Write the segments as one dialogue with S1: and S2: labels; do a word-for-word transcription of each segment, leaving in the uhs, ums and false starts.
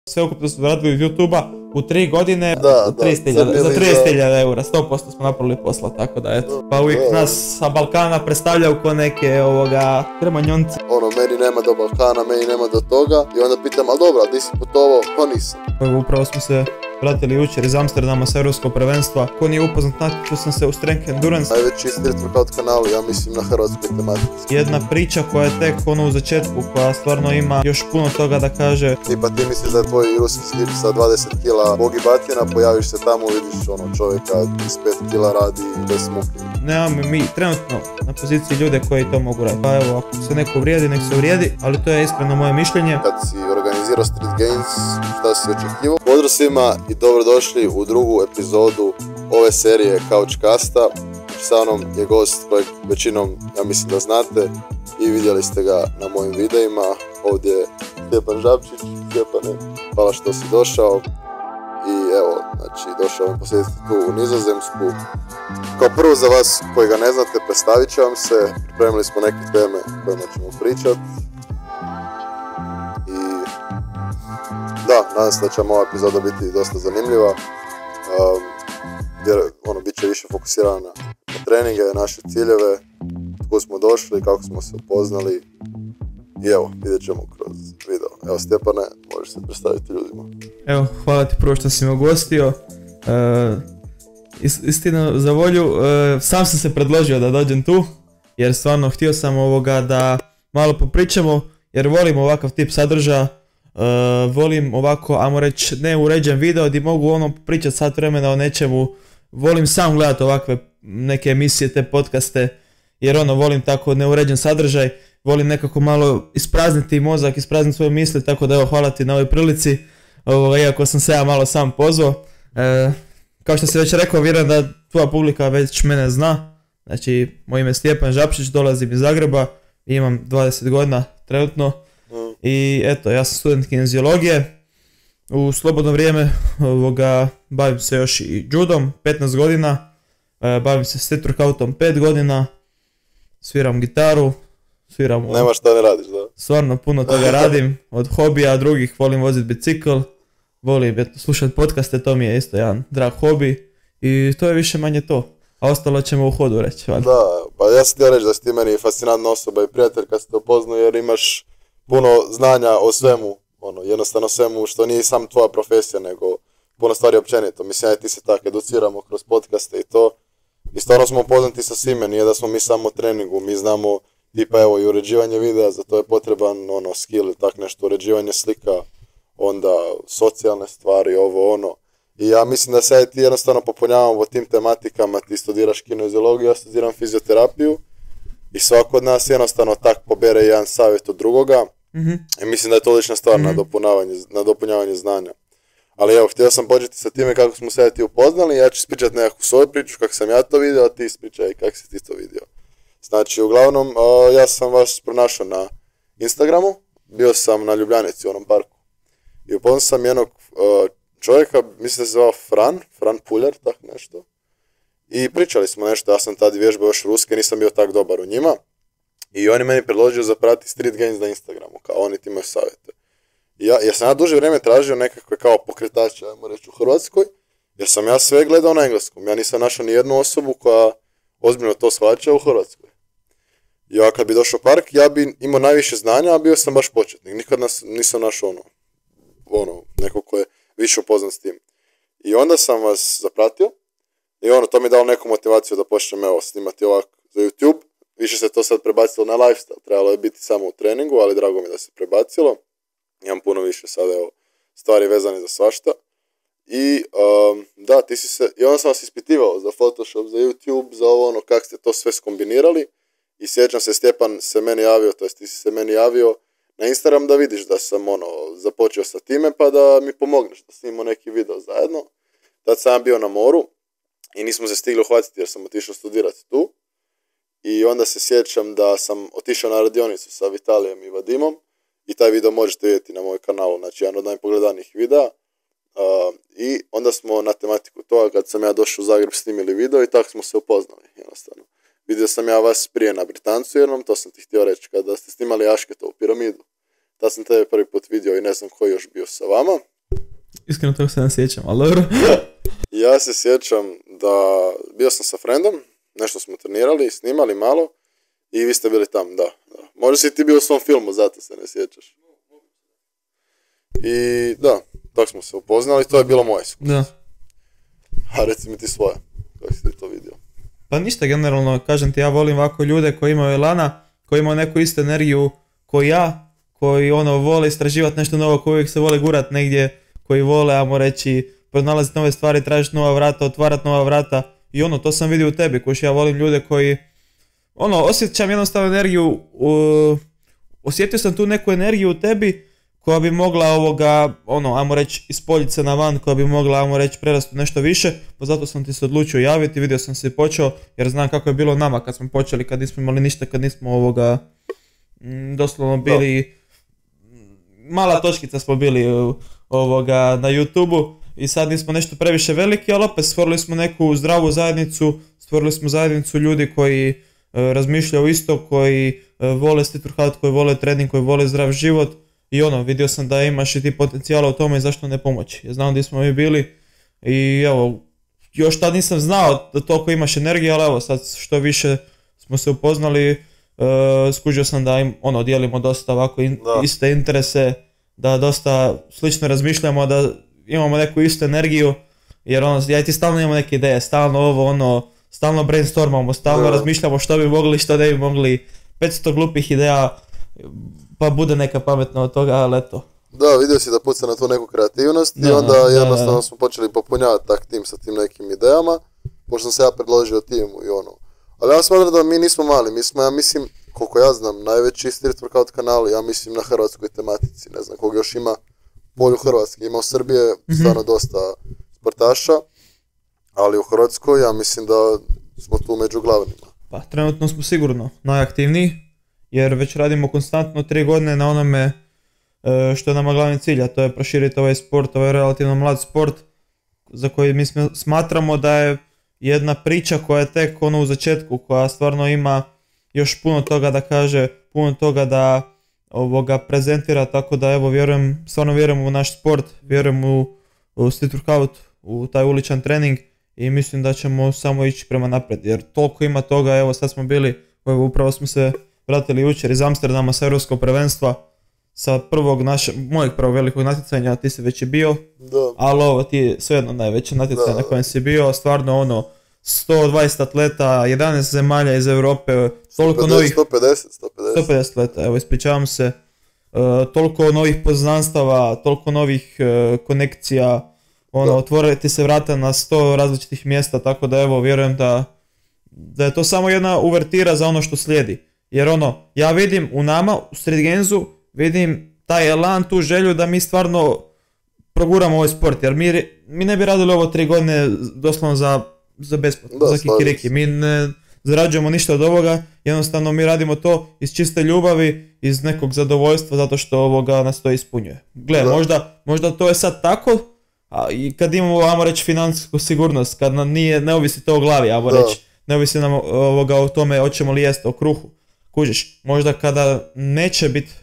S1: Sve ukupno smo radili od YouTube-a u tri godine
S2: da,
S1: za trideset hiljada eura, sto posto smo napravili posla, tako da eto. Pa uvijek da, nas sa Balkana predstavljaju ko neke ovoga kremanjonce.
S2: Ono, meni nema do Balkana, meni nema do toga i onda pitam, ali dobro, di si putovao? Pa nisam.
S1: Upravo smo se vratili jučer iz Amsterdama s europskog prvenstva. Ko nije upoznat, natječao sam se u Strength Endurance.
S2: Najveći street workout kanal, ja mislim, na hrvatskoj tematici.
S1: Jedna priča koja je tek ono u začetku, koja stvarno ima još puno toga da kaže.
S2: Tipa ti misliš da je tvoj ruski slip sa dvadeset kila bogi batina, pojaviš se tamo, vidiš ono čovjeka iz pet kila radi bez muke.
S1: Nemamo mi trenutno na poziciji ljude koji to mogu raditi. Pa evo, ako se neko uvrijedi, nek se uvrijedi, ali to je iskreno moje mišljenje.
S2: Kad si organizirao Street Gains, šta si očekivao? Pozdrav svima i dobrodošli u drugu epizodu ove serije Couchcasta. Sa mnom je gost kojeg većinom, ja mislim da znate i vidjeli ste ga na mojim videima. Ovdje je Stjepan Žabčić. Stjepane, hvala što si došao. I evo, znači, došao vam posjetiti tu u Nizozemsku. Kao prvo za vas koji ga ne znate, predstavit ću vam se. Pripremili smo neke teme kojima ćemo pričati. I da, nadam se da će ova epizoda biti dosta zanimljiva. Um, jer ono, bit će više fokusirana na, na treninge, naše ciljeve, kako smo došli, kako smo se upoznali. I evo, vidjet ćemo kroz video. Evo, Stjepane, možeš se predstaviti ljudima.
S1: Evo, hvala ti prvo što si me ugostio. E, istina, za volju, e, sam sam se predložio da dođem tu, jer stvarno htio sam ovoga da malo popričamo, jer volim ovakav tip sadržaja. E, volim ovako, ajmo reći, neuređen video gdje mogu ono pričati sat vremena o nečemu. Volim sam gledati ovakve neke emisije, te podcaste, jer ono, volim tako neuređen sadržaj. Volim nekako malo isprazniti mozak, isprazniti svoje misli, tako da evo, hvala ti na ovoj prilici, ovo, iako sam se ja malo sam pozvao. E, kao što si već rekao, vjerujem da tvoja publika već mene zna. Znači, moje ime je Stjepan Žabčić, dolazim iz Zagreba, imam dvadeset godina trenutno i eto, ja sam student kineziologije. U slobodno vrijeme ovoga, bavim se još i judom, petnaest godina, e, bavim se street workoutom pet godina, sviram gitaru. Sviram,
S2: nema šta ne radiš, da?
S1: Stvarno puno toga radim, od hobija drugih, volim voziti bicikl, volim eto, slušati podcaste, to mi je isto jedan drag hobi i to je više manje to, a ostalo ćemo u hodu reći. Valjda.
S2: Da, pa ja sam htio reći da si ti meni fascinantna osoba i prijatelj kad ste upoznao, jer imaš puno znanja o svemu, ono, jednostavno svemu što nije sam tvoja profesija, nego puno stvari općenito. Mislim, ja ti se tako educiramo kroz podcaste i to, i stvarno smo upoznati sa svime, nije da smo mi samo u treningu, mi znamo tipa evo i uređivanje videa, za to je potreban ono skill ili tak nešto, uređivanje slika, onda socijalne stvari, ovo ono. I ja mislim da se ja ti jednostavno popunjavam o tim tematikama, ti studiraš kineziologiju, ja studiram fizioterapiju i svako od nas jednostavno tak pobere jedan savjet od drugoga. Mm-hmm. I mislim da je to odlična stvar mm-hmm. na dopunjavanje, na dopunjavanje znanja. Ali evo, htio sam početi sa time kako smo se ja ti upoznali, ja ću ispričati nekakvu svoju priču, kako sam ja to vidio, a ti ispričaj kako si ti to vidio. Znači, uglavnom, uh, ja sam vas pronašao na Instagramu, bio sam na Ljubljanici u onom parku i upoznao sam jednog uh, čovjeka, mislim da se zvao Fran, Fran Puljar, tak nešto, i pričali smo nešto, ja sam tad vježbao još ruske, nisam bio tak dobar u njima i on je meni predložio za prati Street Gains na Instagramu, kao oni ti imaju savjete. I ja, ja sam ja duže vrijeme tražio nekakve kao pokretače, ajmo reći, u Hrvatskoj, jer sam ja sve gledao na engleskom, ja nisam našao ni jednu osobu koja ozbiljno to shvaća u Hrvatskoj. Ja kad bi došao u park, ja bi imao najviše znanja, a bio sam baš početnik. Nikad nas, nisam našao ono, ono, neko ko je više upoznan s tim. I onda sam vas zapratio i ono, to mi je dalo neku motivaciju da počnem evo, snimati ovako za YouTube. Više se to sad prebacilo na lifestyle, trebalo je biti samo u treningu, ali drago mi da se prebacilo. Imam puno više sad evo, stvari vezane za svašta. I um, da, ti si se, i onda sam vas ispitivao za Photoshop, za YouTube, za ovo ono, kako ste to sve skombinirali. I sjećam se, Stjepan se meni javio, to jest ti si se meni javio na Instagram da vidiš da sam ono, započeo sa time pa da mi pomogneš da snimimo neki video zajedno. Tad sam bio na moru i nismo se stigli uhvatiti jer sam otišao studirati tu. I onda se sjećam da sam otišao na radionicu sa Vitalijem i Vadimom i taj video možete vidjeti na moj kanalu, znači jedan od najpogledanijih videa. Uh, I onda smo na tematiku toga kad sam ja došao u Zagreb snimili video i tako smo se upoznali jednostavno. Vidio sam ja vas prije na Britancu jednom, to sam ti htio reći, kada ste snimali Ašketovu piramidu. Tad sam tebe prvi put vidio i ne znam ko još bio sa vama.
S1: iskreno toga se ne sjećam, ali dobro.
S2: Ja se sjećam da bio sam sa friendom, nešto smo trenirali, snimali malo i vi ste bili tam, da. da. Možda si ti bio u svom filmu, zato se ne sjećaš. I da, tako smo se upoznali, to je bilo moje iskustvo.
S1: Da.
S2: A reci mi ti svoje, kako si ti to vidio?
S1: Pa ništa, generalno, kažem ti, ja volim ovako ljude koji imaju elana, koji imaju neku istu energiju koji ja, koji ono vole istraživati nešto novo, koji uvijek se vole gurat negdje, koji vole, ajmo reći, pronalaziti nove stvari, tražiti nova vrata, otvarati nova vrata. I ono, to sam vidio u tebi, koji ja volim ljude koji, ono, osjećam jednostavno energiju, uh, osjetio sam tu neku energiju u tebi koja bi mogla ovoga, ono, ajmo reći, ispoljiti se na van, koja bi mogla, ajmo reći, prerasti nešto više, pa zato sam ti se odlučio javiti, vidio sam se i počeo, jer znam kako je bilo nama kad smo počeli, kad nismo imali ništa, kad nismo ovoga, m, doslovno bili, mala točkica smo bili ovoga na YouTubeu i sad nismo nešto previše veliki, ali opet stvorili smo neku zdravu zajednicu, stvorili smo zajednicu ljudi koji e, razmišljaju isto, koji e, vole street workout, koji vole trening, koji vole zdrav život. I ono, vidio sam da imaš i ti potencijala u tome i zašto ne pomoći. Ja znam gdje smo mi bili i evo, još tad nisam znao da toliko imaš energije, ali evo sad što više smo se upoznali, uh, skužio sam da im, ono, dijelimo dosta ovako in, iste interese, da dosta slično razmišljamo, da imamo neku istu energiju, jer ono, ja i ti stalno imamo neke ideje, stalno ovo, ono, stalno brainstormamo, stalno da. razmišljamo što bi mogli, što ne bi mogli, petsto glupih ideja, pa bude neka pametna od toga, ali eto.
S2: Da, vidio si da puca na tu neku kreativnost da, i onda da, jednostavno da. smo počeli popunjavati tak tim sa tim nekim idejama, pošto sam se ja predložio timu i ono. Ali ja smatram da mi nismo mali, mi smo, ja mislim, koliko ja znam, najveći street workout kanal, ja mislim na hrvatskoj tematici, ne znam koga još ima polju Hrvatske, ima u Srbije mm-hmm. stvarno dosta sportaša, ali u Hrvatskoj ja mislim da smo tu među glavnima.
S1: Pa trenutno smo sigurno najaktivniji, jer već radimo konstantno tri godine na onome e, što je nama glavni cilj, a to je proširiti ovaj sport, ovaj relativno mlad sport, za koji mi smatramo da je jedna priča koja je tek ono u začetku, koja stvarno ima još puno toga da kaže, puno toga da ovoga prezentira, tako da evo vjerujem, stvarno vjerujem u naš sport, vjerujem u, u street workout, u taj uličan trening i mislim da ćemo samo ići prema naprijed, jer toliko ima toga, evo sad smo bili, evo, upravo smo se vratili jučer iz Amsterdama sa europskog prvenstva, sa prvog naše, mojeg prvog velikog natjecanja, ti si već i bio,
S2: da.
S1: ali ovo ti je svejedno najveće natjecanje na kojem si bio, stvarno ono, sto dvadeset atleta, jedanaest zemalja iz Europe, toliko novih...
S2: sto pedeset, sto pedeset.
S1: sto pedeset atleta, evo ispričavam se, uh, toliko novih poznanstava, toliko novih uh, konekcija, ono, otvoriti se vrata na sto različitih mjesta, tako da evo, vjerujem da, da je to samo jedna uvertira za ono što slijedi. Jer ono, ja vidim u nama, u Street Gamesu, vidim taj elan, tu želju da mi stvarno proguramo ovaj sport, jer mi, mi ne bi radili ovo tri godine doslovno za, za besplatno, za kikiriki. Mi ne zarađujemo ništa od ovoga, jednostavno mi radimo to iz čiste ljubavi, iz nekog zadovoljstva, zato što ovoga nas to ispunjuje. Gle, možda, možda to je sad tako, a i kad imamo, ajmo reći, financijsku sigurnost, kad nam nije, ne ovisi to o glavi, ajmo reći, ne ovisi nam ovoga o tome hoćemo li jesti, o kruhu. Kužiš, možda kada neće biti,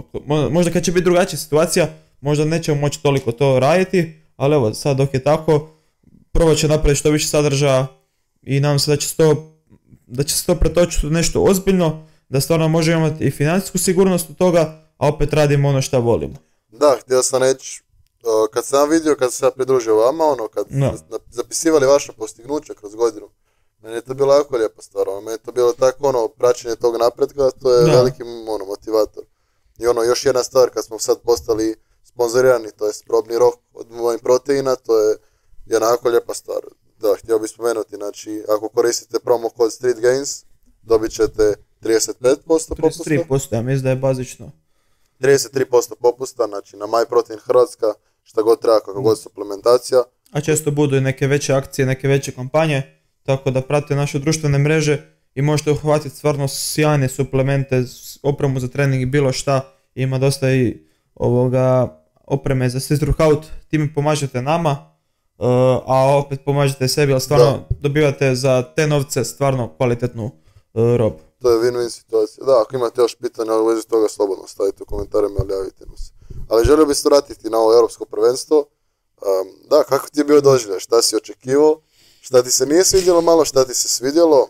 S1: možda kad će biti drugačija situacija, možda nećemo moći toliko to raditi, ali evo sad dok je tako, probat će napraviti što više sadržaja i nadam se da će se to, da će se to pretočiti u nešto ozbiljno, da stvarno možemo imati i financijsku sigurnost od toga, a opet radimo ono što volimo.
S2: Da, htio sam reći, kad sam vidio, kad sam se pridružio vama, ono, kad no. zapisivali vaše postignuće kroz godinu, meni je to bilo jako lijepa stvar, ono, meni je to bilo tako ono, praćenje tog napretka, to je da. veliki ono, motivator. I ono, još jedna stvar, kad smo sad postali sponzorirani, to je probni rok od mojih proteina, to je jedna jako lijepa stvar. Da, htio bih spomenuti, znači, ako koristite promo kod Street Gains, dobit ćete trideset pet posto popusta.
S1: trideset tri posto, ja mislim da je bazično.
S2: trideset tri posto popusta, znači na MyProtein Hrvatska, šta god treba, kakva god suplementacija.
S1: A često budu i neke veće akcije, neke veće kampanje, tako da pratite naše društvene mreže i možete uhvatiti stvarno sjajne suplemente, opremu za trening i bilo šta. Ima dosta i ovoga opreme za street workout, time pomažete nama, uh, a opet pomažete sebi, ali stvarno da. dobivate za te novce stvarno kvalitetnu uh, robu.
S2: To je win-win situacija. Da, ako imate još pitanja u vezi toga, slobodno stavite u komentarima ili javite mi se. Ali želio bih se vratiti na ovo europsko prvenstvo. Um, da, kako ti je bio doživljaj? Šta si očekivao? Šta ti se nije svidjelo malo? Šta ti se svidjelo?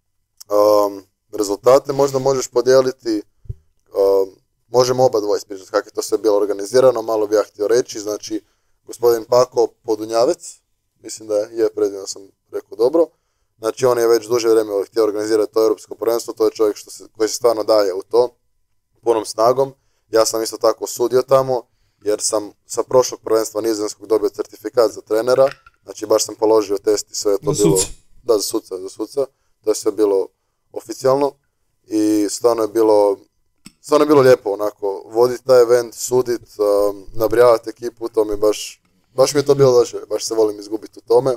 S2: Um, rezultate možda možeš podijeliti. Um, možemo oba dvoje ispričati kako je to sve bilo organizirano. Malo bi ja htio reći. Znači, gospodin Pako Podunjavec, mislim da je, je predivno sam rekao dobro. Znači, on je već duže vrijeme htio organizirati to europsko prvenstvo. To je čovjek što se, koji se stvarno daje u to punom snagom. Ja sam isto tako sudio tamo, jer sam sa prošlog prvenstva nizozemskog dobio certifikat za trenera, znači baš sam položio test i sve je to
S1: za
S2: bilo...
S1: suca.
S2: Da, za suca, za suca, to je sve bilo oficijalno i stvarno je bilo, stvarno je bilo lijepo onako, voditi taj event, sudit, um, nabrijavati ekipu, to mi baš, baš mi je to bilo doživljaj, baš se volim izgubiti u tome.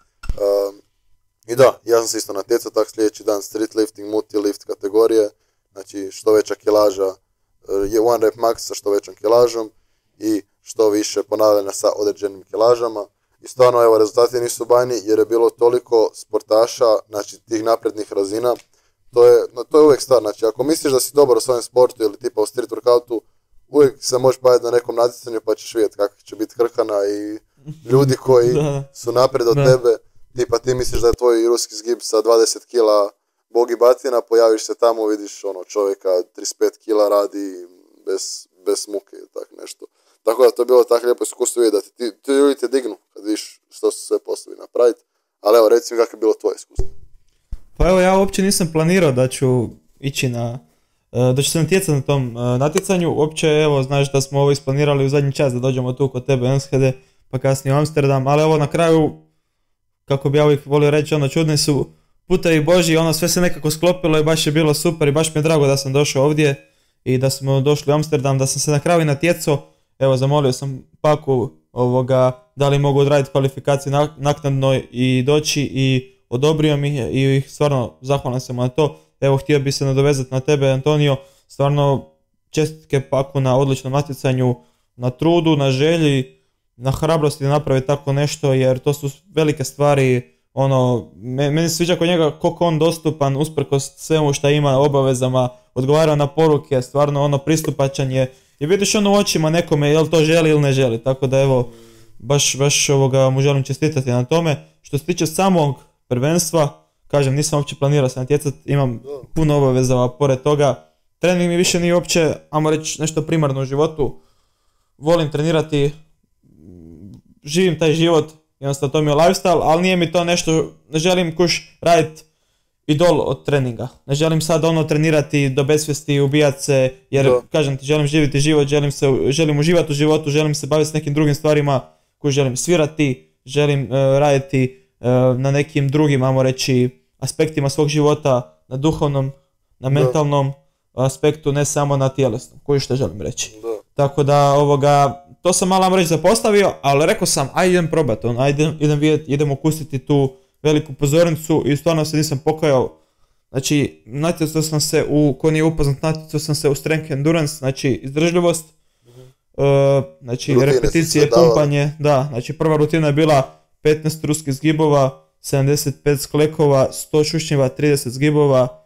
S2: Um, I da, ja sam se isto natjecao, tak sljedeći dan street lifting, multi-lift kategorije, znači što veća kilaža, je one rep max sa što većom kilažom i što više ponavljanja sa određenim kilažama. I stvarno, evo, rezultati nisu bajni jer je bilo toliko sportaša, znači tih naprednih razina. To je, no, to je uvijek stvar, znači ako misliš da si dobar u svojem sportu ili tipa u street workoutu, uvijek se možeš baviti na nekom natjecanju pa ćeš vidjeti kako će biti krhana i ljudi koji su napred od da. tebe. Tipa ti misliš da je tvoj ruski zgib sa dvadeset kila bogi batina, pojaviš se tamo, vidiš ono čovjeka trideset pet kila radi bez, bez muke ili tak nešto. Tako da to je bilo tako lijepo iskustvo vidjeti da ti, ti ljudi te dignu kad vidiš što su sve poslovi napraviti. Ali evo, reci mi kako je bilo tvoje iskustvo.
S1: Pa evo, ja uopće nisam planirao da ću ići na, da ću se natjecati na tom natjecanju. Uopće, evo, znaš da smo ovo isplanirali u zadnji čas da dođemo tu kod tebe u Enschede, pa kasnije u Amsterdam. Ali evo, na kraju, kako bi ja uvijek volio reći, ono, čudni su putevi Božji, ono, sve se nekako sklopilo i baš je bilo super i baš mi je drago da sam došao ovdje i da smo došli u Amsterdam, da sam se na kraju natjecao. Evo, zamolio sam Paku ovoga, da li mogu odraditi kvalifikacije naknadno i doći i odobrio mi i stvarno zahvalan sam na to. Evo, htio bi se nadovezati na tebe, Antonio, stvarno čestitke Paku na odličnom natjecanju, na trudu, na želji, na hrabrosti da napravi tako nešto, jer to su velike stvari. Ono, meni se sviđa kod njega koliko on dostupan, usprkos svemu što ima, obavezama, odgovara na poruke, stvarno ono pristupačan je i vidiš ono u očima nekome jel to želi ili ne želi, tako da evo, baš, baš ovoga mu želim čestitati na tome. Što se tiče samog prvenstva, kažem, nisam uopće planirao se natjecati, imam puno obaveza pored toga, trening mi više nije uopće, ajmo reći, nešto primarno u životu, volim trenirati, živim taj život, jednostavno to mi je lifestyle, ali nije mi to nešto, ne želim kuš raditi idol od treninga. Ne želim sad ono trenirati do besvijesti, ubijati se, jer da. Kažem ti, želim živjeti život, želim, se, želim uživati u životu, želim se baviti s nekim drugim stvarima koje želim svirati, želim uh, raditi uh, na nekim drugim, ajmo reći, aspektima svog života, na duhovnom, na mentalnom da. aspektu, ne samo na tjelesnom, koji što želim reći. Da. Tako da ovoga, to sam malo reći zapostavio, ali rekao sam, aj idem probati, on, aj idem, idem vidjeti, idem okusiti tu veliku pozornicu i stvarno se nisam pokajao. Znači, natjecao sam se u, ko nije upoznat, natjecao sam se u strength endurance, znači izdržljivost, mm-hmm. uh, znači rutine, repeticije, pumpanje, da, znači prva rutina je bila petnaest ruskih zgibova, sedamdeset pet sklekova, sto šušnjeva, trideset zgibova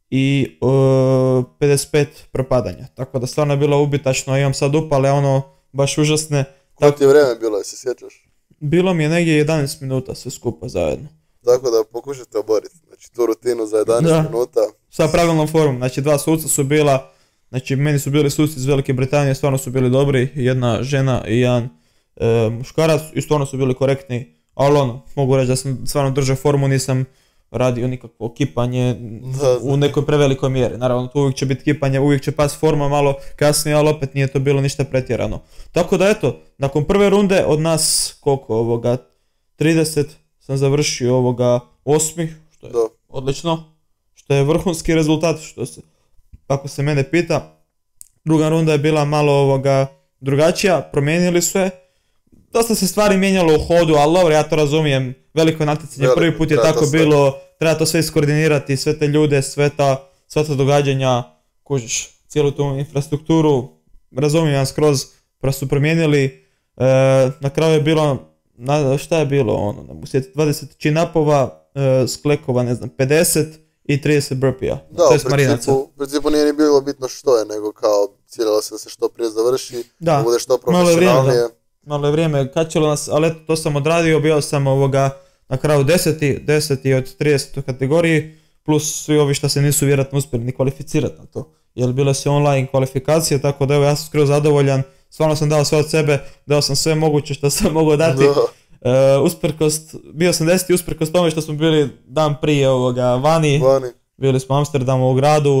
S1: i uh, pedeset pet propadanja. Tako da stvarno je bilo ubitačno, imam sad upale, ono, baš užasne.
S2: Koje ti je vrijeme bilo, se sjećaš?
S1: Bilo mi je negdje jedanaest minuta sve skupa zajedno.
S2: Tako da pokušajte oboriti, znači tu rutinu za jedanaest da. minuta.
S1: Sa pravilnom formom, znači dva suca su bila, znači meni su bili suci iz Velike Britanije, stvarno su bili dobri, jedna žena i jedan e, muškarac i stvarno su bili korektni, ali ono, mogu reći da sam stvarno držao formu, nisam radio nikakvo kipanje da, u nekoj prevelikoj mjeri. Naravno, tu uvijek će biti kipanje, uvijek će pas forma malo kasnije, ali opet nije to bilo ništa pretjerano. Tako da eto, nakon prve runde od nas, koliko ovoga, trideset, sam završio ovoga osmi, što je da. odlično, što je vrhunski rezultat, što se, ako se mene pita. Druga runda je bila malo ovoga drugačija, promijenili su je. Dosta se stvari mijenjalo u hodu, ali dobro, ja to razumijem, veliko natjecanje, prvi put je tako bilo, treba to sve iskoordinirati, sve te ljude, sve ta, sve ta događanja, kužiš, cijelu tu infrastrukturu, razumijem ja skroz, pa su promijenili, e, na kraju je bilo, na, šta je bilo, ono, dvadeset chin-upova, e, sklekova, ne znam, pedeset i trideset burpija,
S2: to je marinaca. Da, u principu nije ni bilo bitno što je, nego kao ciljalo se da se što prije završi, da, da bude što profesionalnije.
S1: malo je vrijeme kačilo nas, ali eto, to sam odradio, bio sam ovoga na kraju deseti, deseti od trideset u kategoriji, plus svi ovi što se nisu vjerojatno uspjeli ni kvalificirati na to. Jer bile su online kvalifikacije, tako da evo ja sam skroz zadovoljan, stvarno sam dao sve od sebe, dao sam sve moguće što sam mogao dati. Uh, usprkos, bio sam deseti usprkos tome što smo bili dan prije ovoga vani,
S2: vani.
S1: Bili smo u Amsterdamu u gradu,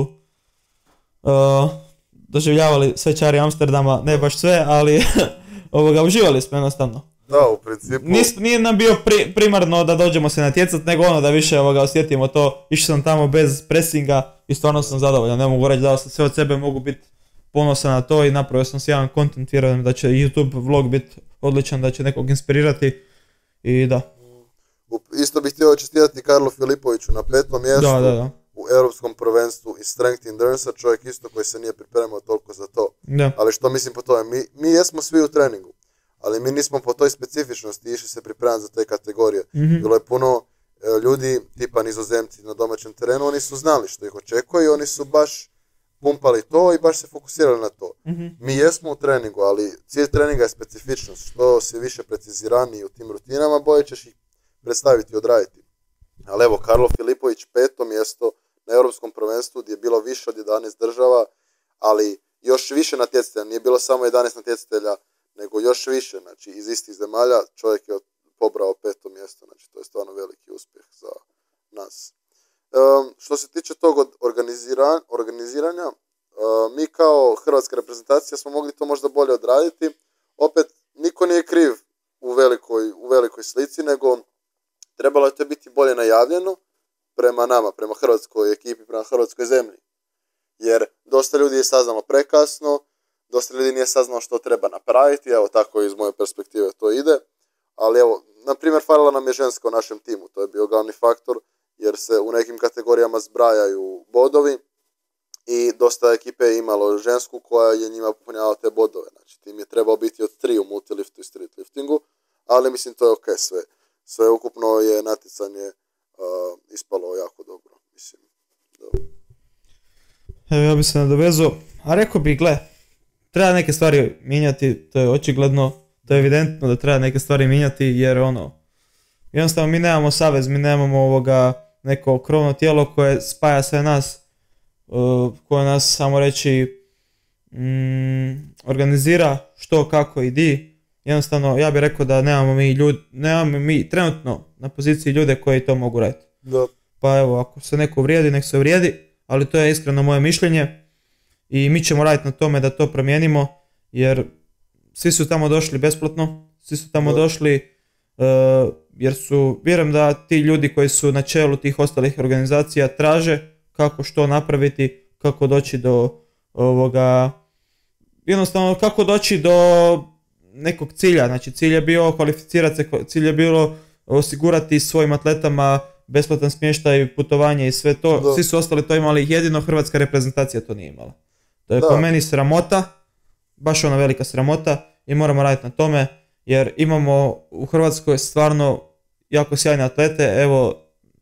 S1: uh, doživljavali sve čari Amsterdama, ne baš sve, ali ovoga, uživali smo jednostavno.
S2: Da, u principu.
S1: Nis, nije nam bio pri, primarno da dođemo se natjecat, nego ono da više ovoga, osjetimo to. Išao sam tamo bez presinga i stvarno sam zadovoljan. Ne mogu reći da sam sve od sebe, mogu biti ponosan na to i napravio sam si jedan content, vjerujem da će YouTube vlog biti odličan, da će nekog inspirirati i da.
S2: Isto bih htio čestitati Karlu Filipoviću na petom mjestu
S1: da, da, da.
S2: u europskom prvenstvu iz Strength Endurance, čovjek isto koji se nije pripremao toliko za to.
S1: Da.
S2: Ali što mislim po tome, mi, mi jesmo svi u treningu, ali mi nismo po toj specifičnosti išli se pripremati za te kategorije. Mm-hmm. Bilo je puno e, ljudi, tipa Nizozemci na domaćem terenu, oni su znali što ih očekuje i oni su baš pumpali to i baš se fokusirali na to. Mm-hmm. Mi jesmo u treningu, ali cilj treninga je specifičnost. Što si više preciziraniji u tim rutinama, bolje ćeš ih predstaviti i odraditi. Ali evo, Karlo Filipović peto mjesto na europskom prvenstvu gdje je bilo više od jedanaest država, ali još više natjecatelja. Nije bilo samo jedanaest natjecatelja, nego još više, znači iz istih zemalja čovjek je pobrao peto mjesto, znači to je stvarno veliki uspjeh za nas. Um, što se tiče tog organizira, organiziranja, uh, mi kao hrvatska reprezentacija smo mogli to možda bolje odraditi. Opet, niko nije kriv u velikoj, u velikoj slici, nego trebalo je to biti bolje najavljeno prema nama, prema hrvatskoj ekipi, prema hrvatskoj zemlji. Jer dosta ljudi je saznalo prekasno, dosta ljudi nije saznalo što treba napraviti, evo tako iz moje perspektive to ide. Ali evo, na primjer, falila nam je ženska u našem timu, to je bio glavni faktor, jer se u nekim kategorijama zbrajaju bodovi i dosta ekipe je imalo žensku koja je njima popunjavala te bodove. Znači, tim je trebao biti od tri u multiliftu i street liftingu, ali mislim to je ok sve. Sve ukupno je natjecanje uh, ispalo jako dobro, mislim. Dobro.
S1: Evo ja bih se nadovezao, a rekao bih, gle, treba neke stvari mijenjati, to je očigledno, to je evidentno da treba neke stvari mijenjati, jer ono, jednostavno mi nemamo savez, mi nemamo ovoga neko krovno tijelo koje spaja sve nas, uh, koje nas, samo reći, mm, organizira što, kako i di. Jednostavno, ja bih rekao da nemamo mi ljudi, nemamo mi trenutno na poziciji ljude koji to mogu raditi.
S2: Da.
S1: Pa evo, ako se neko vrijedi, nek se vrijedi, ali to je iskreno moje mišljenje i mi ćemo raditi na tome da to promijenimo, jer svi su tamo došli besplatno, svi su tamo da. došli uh, jer su, vjerujem da ti ljudi koji su na čelu tih ostalih organizacija traže kako što napraviti, kako doći do ovoga, jednostavno kako doći do nekog cilja. Znači cilj je bio kvalificirati se, cilj je bilo osigurati svojim atletama besplatan smještaj, putovanje i sve to. Da. Svi su ostali to imali, jedino hrvatska reprezentacija to nije imala. To je da. po meni sramota, baš ona velika sramota i moramo raditi na tome, jer imamo u Hrvatskoj stvarno jako sjajne atlete. Evo,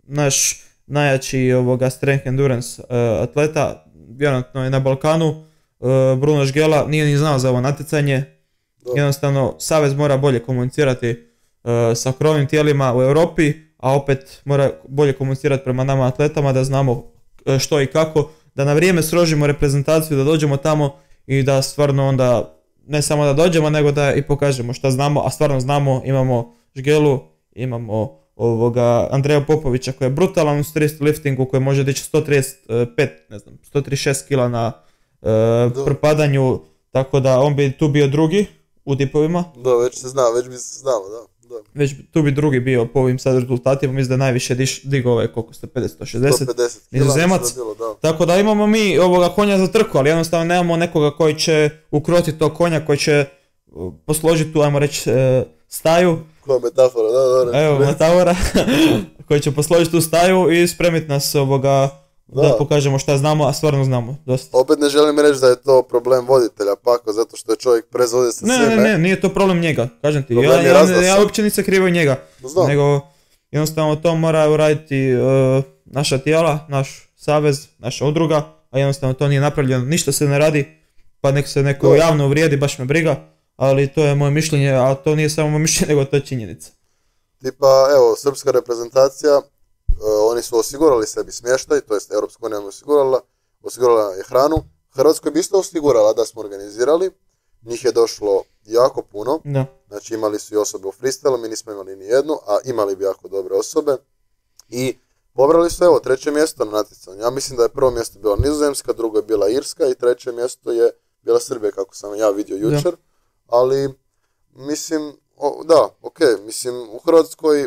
S1: naš najjači ovoga strength endurance uh, atleta, vjerojatno je na Balkanu, uh, Bruno Žgela, nije ni znao za ovo natjecanje. Da. Jednostavno, savez mora bolje komunicirati uh, sa krovnim tijelima u Europi, a opet mora bolje komunicirati prema nama atletama da znamo uh, što i kako, da na vrijeme srožimo reprezentaciju, da dođemo tamo i da stvarno onda ne samo da dođemo, nego da i pokažemo šta znamo, a stvarno znamo. Imamo Žgelu, imamo ovoga Andreja Popovića koji je brutalan u street liftingu, koji može dići sto trideset pet, ne znam, sto trideset šest kila na uh, propadanju, tako da on bi tu bio drugi u dipovima.
S2: Da, već se zna, već bi se znalo, da. Da.
S1: Već tu bi drugi bio po ovim sad rezultatima, mislim da najviše diš, digo ove koliko, sto pedeset, sto šezdeset, Nizozemac. Da. Tako da imamo mi ovoga konja za trku, ali jednostavno nemamo nekoga koji će ukrotiti tog konja, koji će posložiti tu, ajmo reći, staju.
S2: Koja metafora, da, da. da.
S1: Evo, metafora, koji će posložiti tu staju i spremiti nas ovoga, da. da pokažemo šta znamo, a stvarno znamo dosta.
S2: Opet ne želim reći da je to problem voditelja, Pako, zato što je čovjek prezvode sa
S1: ne,
S2: svime.
S1: Ne, ne, nije to problem njega, kažem ti. Ja, ja, ja, ja uopće nisam krivo njega, Znam. nego jednostavno to mora uraditi uh, naša tijela, naš savez, naša udruga, a jednostavno to nije napravljeno, ništa se ne radi, pa nek se neko da. javno uvrijedi, baš me briga, ali to je moje mišljenje, a to nije samo moje mišljenje, nego to je činjenica.
S2: Tipa, evo, srpska reprezentacija, uh, oni su osigurali sebi smještaj, to jest Europska unija je osigurala, osigurala je hranu. Hrvatskoj bi isto osigurala da smo organizirali, njih je došlo jako puno,
S1: Da.
S2: znači imali su i osobe u freestylu, mi nismo imali ni jednu, a imali bi jako dobre osobe. I pobrali su, evo, treće mjesto na natjecanju. Ja mislim da je prvo mjesto bila Nizozemska, drugo je bila Irska i treće mjesto je bila Srbija, kako sam ja vidio jučer. Da. Ali, mislim, o, da, ok, mislim, u Hrvatskoj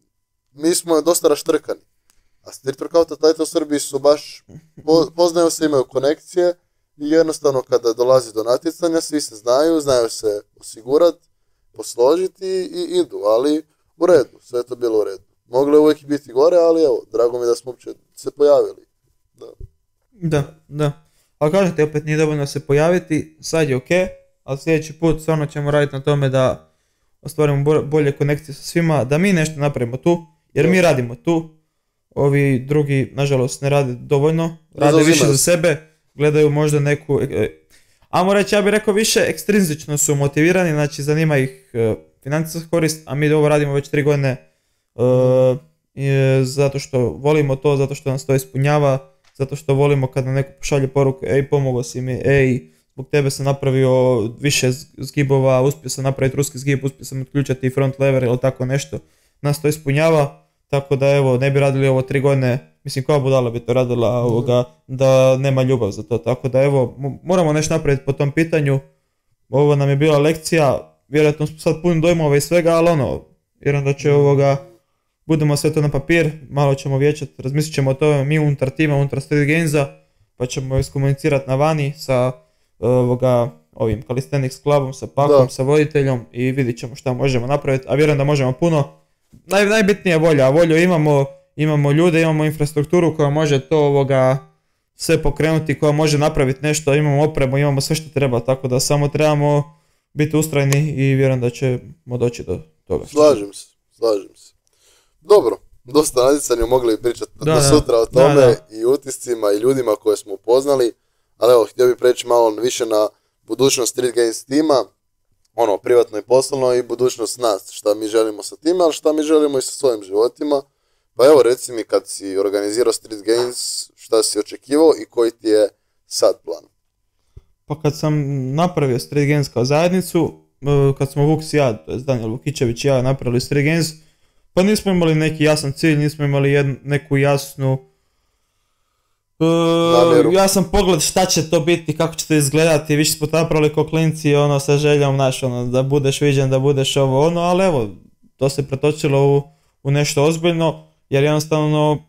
S2: mi smo dosta raštrkani. A Street Workout Title u Srbiji su baš, po, poznaju se, imaju konekcije i jednostavno kada dolazi do natjecanja, svi se znaju, znaju se osigurati, posložiti i idu, ali u redu, sve je to bilo u redu. Moglo je uvijek biti gore, ali evo, drago mi da smo uopće se pojavili. Da,
S1: da. da. Ali kažete, opet nije dovoljno se pojaviti, sad je ok, ali sljedeći put stvarno ćemo raditi na tome da ostvarimo bolje konekcije sa svima, da mi nešto napravimo tu, jer da. Mi radimo tu, ovi drugi, nažalost, ne rade dovoljno, rade ne više za sebe, gledaju možda neku, ajmo reći, ja bih rekao više, ekstrinzično su motivirani, znači zanima ih e, financijska korist, a mi ovo radimo već tri godine Uh, je, zato što volimo to, zato što nas to ispunjava, zato što volimo kad nam neko pošalje poruku, ej, pomogao si mi, ej, zbog tebe sam napravio više zgibova, uspio sam napraviti ruski zgib, uspio sam otključati front lever ili tako nešto, nas to ispunjava, tako da evo, ne bi radili ovo tri godine, mislim koja budala bi to radila ovoga, da nema ljubav za to, tako da evo, moramo nešto napraviti po tom pitanju, ovo nam je bila lekcija, vjerojatno smo sad puni dojmova i svega, ali ono, vjerujem da će ovoga, budemo sve to na papir, malo ćemo vječati, razmislit ćemo o tome mi unutar tima, unutar Street Gamesa, pa ćemo iskomunicirati na vani sa ovoga, ovim Calisthenics Clubom, sa Pakom, da. Sa voditeljom i vidit ćemo šta možemo napraviti, a vjerujem da možemo puno. Naj, najbitnije je volja, a volju imamo, imamo ljude, imamo infrastrukturu koja može to ovoga sve pokrenuti, koja može napraviti nešto, imamo opremu, imamo sve što treba, tako da samo trebamo biti ustrajni i vjerujem da ćemo doći do toga.
S2: Slažem se, slažem se. Dobro, dosta natjecanja mogli pričati do
S1: da,
S2: sutra o tome
S1: da, da.
S2: I utiscima i ljudima koje smo upoznali, ali evo, htio bih preći malo više na budućnost Street Games tima, ono, privatno i poslovno i budućnost nas, šta mi želimo sa time, ali šta mi želimo i sa svojim životima. Pa evo, reci mi kad si organizirao Street Games, šta si očekivao i koji ti je sad plan?
S1: Pa kad sam napravio Street Games kao zajednicu, kad smo Vuks i ja, to je Daniel Vukićević i ja napravili Street Games, pa nismo imali neki jasan cilj, nismo imali jednu, neku jasnu uh, jasan pogled šta će to biti, kako će to izgledati, više smo napravili ko klinci, ono, sa željom naš, ono, da budeš viđen, da budeš ovo, ono, ali evo, to se pretočilo u, u nešto ozbiljno, jer jednostavno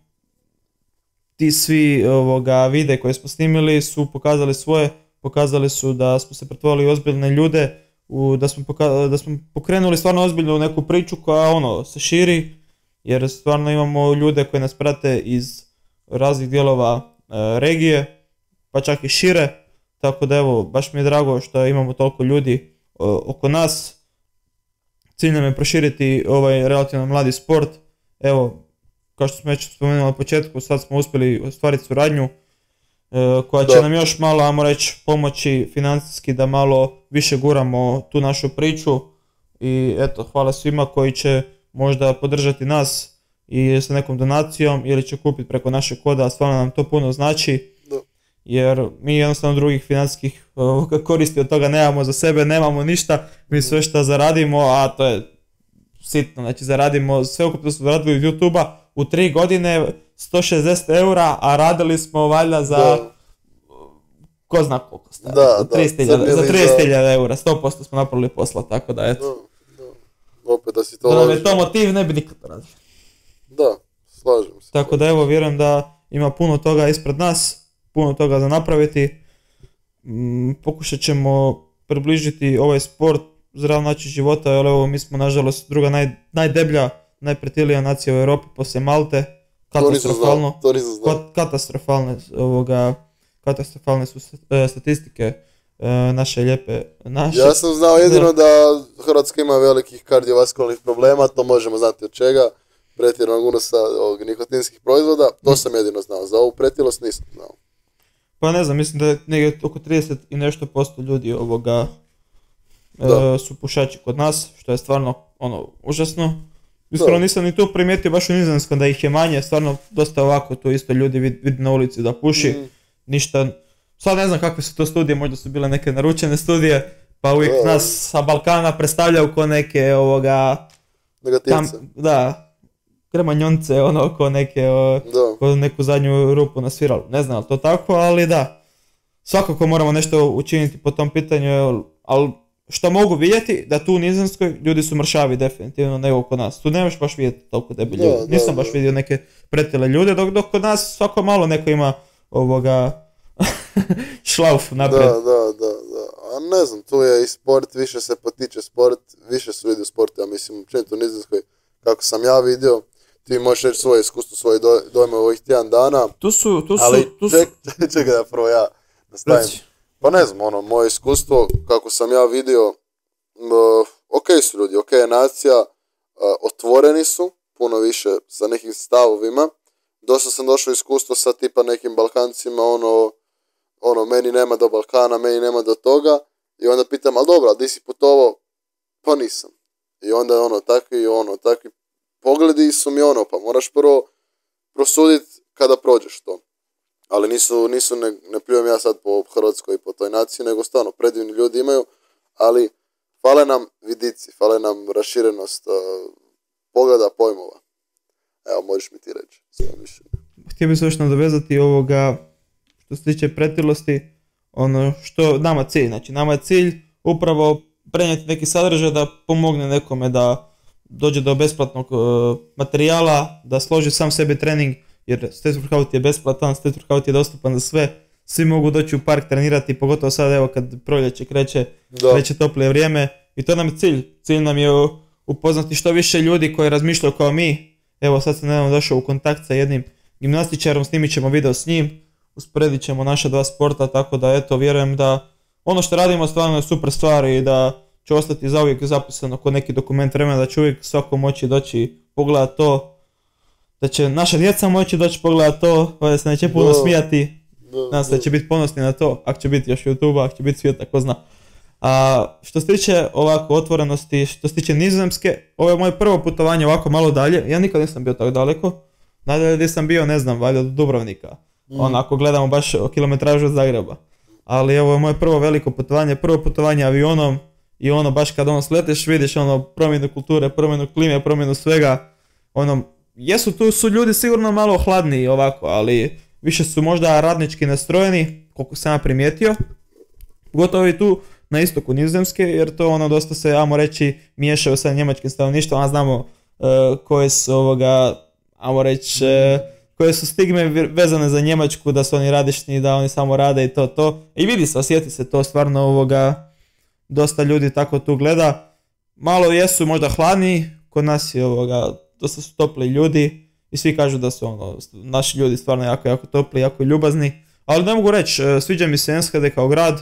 S1: ti svi ovoga vide koje smo snimili su pokazali svoje, pokazali su da smo se pretvorili u ozbiljne ljude, U, da, smo poka- da smo pokrenuli stvarno ozbiljnu neku priču koja ono se širi, jer stvarno imamo ljude koji nas prate iz raznih dijelova e, regije, pa čak i šire, tako da evo, baš mi je drago što imamo toliko ljudi o, oko nas. Cilj nam je proširiti ovaj relativno mladi sport, evo, kao što smo već spomenuli na početku, sad smo uspjeli ostvariti suradnju koja će da. nam još malo, ajmo reći, pomoći financijski da malo više guramo tu našu priču i eto, hvala svima koji će možda podržati nas i sa nekom donacijom ili će kupiti preko našeg koda, stvarno nam to puno znači, da. Jer mi jednostavno drugih financijskih uh, koristi od toga nemamo za sebe, nemamo ništa, mi sve što zaradimo, a to je sitno, znači zaradimo, sve ukupno smo zaradili od YouTube-a u tri godine sto šezdeset eura, a radili smo valjda za da. Ko zna koliko stavili, da, za trideset hiljada eura, sto posto smo napravili posla, tako da eto.
S2: Da, da. Opet da si to...
S1: Da nam je to motiv, ne bi nikad radili.
S2: Da, slažem se.
S1: Tako da evo, vjerujem da ima puno toga ispred nas, puno toga za napraviti. Mm, pokušat ćemo približiti ovaj sport, zdrav način života, jer evo mi smo nažalost druga naj, najdeblja, najpretilija nacija u Europi poslije Malte. Katastrofalno,
S2: to nisam znao.
S1: Katastrofalne, ovoga, katastrofalne su statistike naše lijepe naše.
S2: Ja sam znao jedino da Hrvatska ima velikih kardiovaskularnih problema, to možemo znati od čega, pretjeranog unosa nikotinskih proizvoda, to sam jedino znao, za ovu pretilost nisam znao.
S1: Pa ne znam, mislim da je negdje oko trideset i nešto posto ljudi ovoga e, su pušači kod nas, što je stvarno ono užasno. Iskreno nisam ni tu primijetio baš u Nizozemskom da ih je manje, stvarno dosta ovako to isto ljudi vidi vid na ulici da puši, mm. ništa. Sad ne znam kakve su to studije, možda su bile neke naručene studije, pa uvijek da, nas sa Balkana predstavljaju ko neke ovoga...
S2: Negativce.
S1: Tam, da, kremanjonce, ono, ko neke, o, ko neku zadnju rupu nasvirali. Ne znam, ali to tako, ali da. Svakako moramo nešto učiniti po tom pitanju, ali što mogu vidjeti, da tu u Nizozemskoj ljudi su mršavi definitivno nego kod nas. Tu nemaš baš vidjeti toliko debilji ljudi. Nisam baš vidio neke pretile ljude, dok, dok kod nas svako malo neko ima ovoga šlauf naprijed.
S2: Da, da, da, da. A ne znam, tu je i sport, više se potiče sport, više su ljudi u sportu, ja mislim, općenito u Nizozemskoj, kako sam ja vidio, ti možeš reći svoje iskustvo, svoje dojme ovih tjedan dana.
S1: Tu su, tu su,
S2: ali
S1: tu su...
S2: ček, čekaj da prvo ja nastavim. Pa ne znam, ono, moje iskustvo, kako sam ja vidio, uh, ok su ljudi, ok je nacija, uh, otvoreni su, puno više sa nekim stavovima. Dosta sam došao iskustvo sa tipa nekim Balkancima, ono, ono, meni nema do Balkana, meni nema do toga. I onda pitam, ali dobro, di si putovao? Pa nisam. I onda je ono, takvi, ono, takvi pogledi su mi ono, pa moraš prvo prosuditi kada prođeš to. Ali nisu, nisu ne, ne pljujem ja sad po Hrvatskoj i po toj naciji, nego stvarno predivni ljudi imaju, ali fale nam vidici, fale nam raširenost uh, pogleda, pojmova. Evo, možeš mi ti reći svoje mišljenje.
S1: Htio bih se još nadovezati ovoga, što se tiče pretilosti, ono što nama cilj, znači nama je cilj upravo prenijeti neki sadržaj da pomogne nekome da dođe do besplatnog uh, materijala, da složi sam sebi trening, jer State Workout je besplatan, State Workout je dostupan za sve, svi mogu doći u park trenirati, pogotovo sad evo kad proljeće kreće, da. kreće toplije vrijeme i to nam je cilj. Cilj nam je upoznati što više ljudi koji razmišljaju kao mi. Evo sad sam nedavno došao u kontakt sa jednim gimnastičarom, snimit ćemo video s njim, usporedit ćemo naša dva sporta, tako da eto vjerujem da ono što radimo stvarno je super stvar i da će ostati zauvijek zapisano kod neki dokument vremena, da će uvijek svako moći doći pogledati to, da će naša djeca moći doći pogledati to, da se neće puno smijati, nadam se da će biti ponosni na to, ako će biti još YouTube, ako će biti svijeta, ko zna. A što se tiče ovako otvorenosti, što se tiče Nizozemske, ovo je moje prvo putovanje ovako malo dalje, ja nikad nisam bio tako daleko, nadalje gdje sam bio, ne znam, valjda do Dubrovnika, mm. onako gledamo baš kilometražu od Zagreba, ali ovo je moje prvo veliko putovanje, prvo putovanje avionom i ono baš kad ono sletiš vidiš ono promjenu kulture, promjenu klime, promjenu svega, ono, jesu tu su ljudi sigurno malo hladniji ovako, ali više su možda radnički nastrojeni, koliko sam ja primijetio, gotovo i tu na istoku Nizozemske, jer to ono dosta se, ajmo reći, miješaju sa njemačkim stanovništvom, a znamo uh, koje su ovoga, ajmo reći, uh, koje su stigme vezane za Njemačku, da su oni radišni, da oni samo rade i to, to. I vidi se, osjeti se to stvarno ovoga, dosta ljudi tako tu gleda. Malo jesu možda hladniji, kod nas je ovoga, dosta su topli ljudi i svi kažu da su ono, naši ljudi stvarno jako, jako topli, jako ljubazni. Ali ne mogu reći, sviđa mi se Enschede kao grad.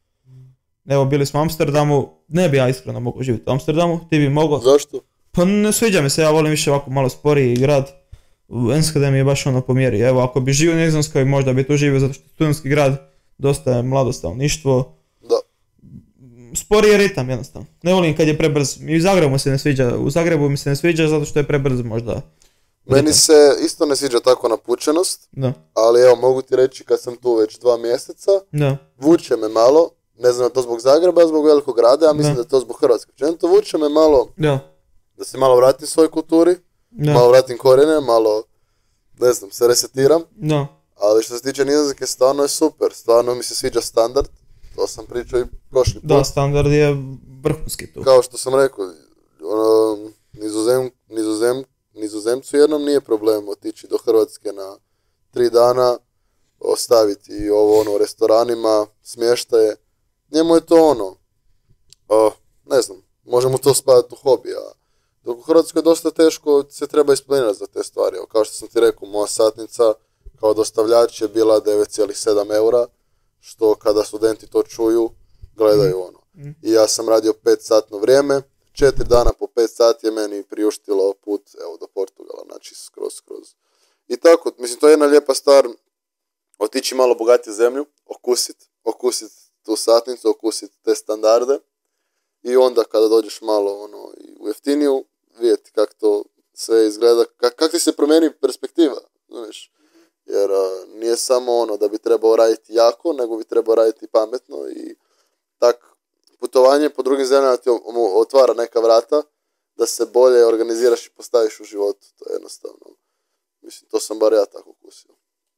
S1: Evo, bili smo u Amsterdamu, ne bi ja iskreno mogao živjeti u Amsterdamu, ti bi mogao.
S2: Zašto?
S1: Pa ne sviđa mi se, ja volim više ovako malo sporiji grad. Enschede mi je baš ono po mjeri. Evo, ako bi živio u Nizozemskoj, možda bi tu živio zato što je studentski grad, dosta je mlado stanovništvo.
S2: Da.
S1: Sporiji je ritam jednostavno. Ne volim kad je prebrz. I u Zagrebu se ne sviđa, u Zagrebu mi se ne sviđa zato što je prebrz možda.
S2: Meni ritam. Se isto ne sviđa tako napučenost,
S1: da.
S2: Ali evo mogu ti reći kad sam tu već dva mjeseca, da. Vuče me malo, ne znam to zbog Zagreba, zbog velikog grada, ja mislim da, da je to zbog Hrvatske. To vuče me malo da, da se malo vratim svojoj kulturi, da. Malo vratim korijene, malo, ne znam, se resetiram. Da. Ali što se tiče Nizozemske, stvarno je super, stvarno mi se sviđa standard, to sam pričao i prošli put.
S1: Da, standard je vrhunski tu.
S2: Kao što sam rekao, ono, nizozem, nizozem, nizozemcu jednom nije problem otići do Hrvatske na tri dana, ostaviti ovo ono u restoranima, smještaje. Njemu je to ono, o, ne znam, možemo to spadati u hobi, a dok u Hrvatskoj je dosta teško, se treba isplanirati za te stvari. O, kao što sam ti rekao, moja satnica kao dostavljač je bila devet zarez sedam eura, što kada studenti to čuju, gledaju ono. Mm. I ja sam radio pet satno vrijeme, četiri dana po pet sati je meni priuštilo put evo, do Portugala, znači skroz, skroz. I tako, mislim, to je jedna lijepa stvar, otići malo bogatiju zemlju, okusit, okusit tu satnicu, okusit te standarde i onda kada dođeš malo ono, u jeftiniju, vidjeti kako to sve izgleda, kak, kak ti se promijeni perspektiva, znaš. Jer a, nije samo ono da bi trebao raditi jako, nego bi trebao raditi pametno i tak putovanje po drugim zemljama ti otvara neka vrata da se bolje organiziraš i postaviš u životu, to je jednostavno. Mislim, to sam bar ja tako kusio.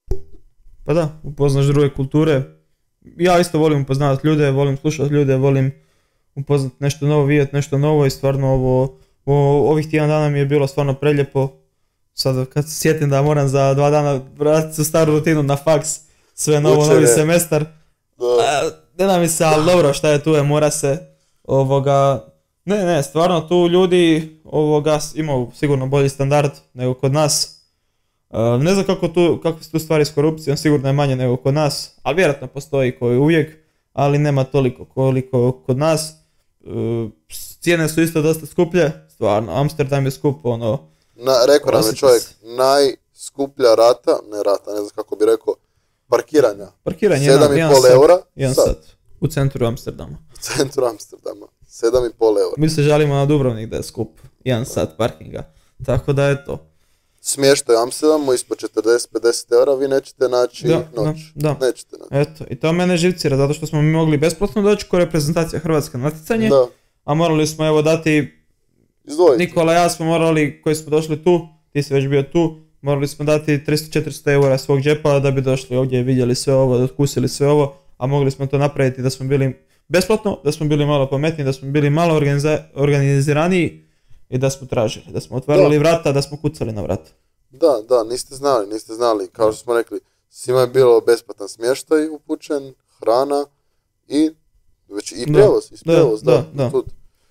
S1: Pa da, upoznaš druge kulture. Ja isto volim upoznavati ljude, volim slušati ljude, volim upoznati nešto novo, vidjeti nešto novo i stvarno ovo, ovo, ovih tjedan dana mi je bilo stvarno preljepo. Sad kad se sjetim da moram za dva dana vratiti se staru rutinu na faks, sve novo,
S2: Učenje.
S1: novi semestar.
S2: Da.
S1: Ne da mi se, ali dobro, šta je tu je, mora se, ovoga, ne, ne, stvarno tu ljudi, ovoga, imaju sigurno bolji standard nego kod nas. Uh, ne znam kako tu, kako su tu stvari s korupcijom, sigurno je manje nego kod nas, ali vjerojatno postoji koji uvijek, ali nema toliko koliko kod nas. Uh, cijene su isto dosta skuplje, stvarno, Amsterdam je skup, ono...
S2: Na, rekao nam je čovjek, najskuplja rata, ne rata, ne znam kako bi rekao, parkiranja.
S1: Parkiranje,
S2: sedam i
S1: jedan,
S2: pol
S1: jedan
S2: eura,
S1: sat, jedan
S2: sat.
S1: sat, u centru Amsterdama.
S2: U centru Amsterdama, sedam i pol eura.
S1: Mi se žalimo na Dubrovnik da je skup, jedan sat parkinga, tako da je to.
S2: Smještaj u Amsterdamu ispod četrdeset do pedeset eura vi nećete naći
S1: Da,
S2: noć.
S1: da, da.
S2: Nećete naći.
S1: Eto, i to mene živcira, zato što smo mi mogli besplatno doći ko reprezentacija Hrvatske na natjecanje,
S2: Da,
S1: a morali smo evo dati,
S2: izdvojiti.
S1: Nikola i ja smo morali, koji smo došli tu, ti si već bio tu, morali smo dati tristo do četiristo eura svog džepa da bi došli ovdje i vidjeli sve ovo, otkusili sve ovo, a mogli smo to napraviti da smo bili besplatno, da smo bili malo pametniji, da smo bili malo organiza- organiziraniji i da smo tražili, da smo otvarali
S2: Da.
S1: vrata, da smo kucali na vrata.
S2: Da, da, niste znali, niste znali. Kao što smo rekli, svima je bilo besplatan smještaj upućen, hrana i već i
S1: Da,
S2: prijevoz, i
S1: da,
S2: prijevoz, da,
S1: da, da.
S2: tud.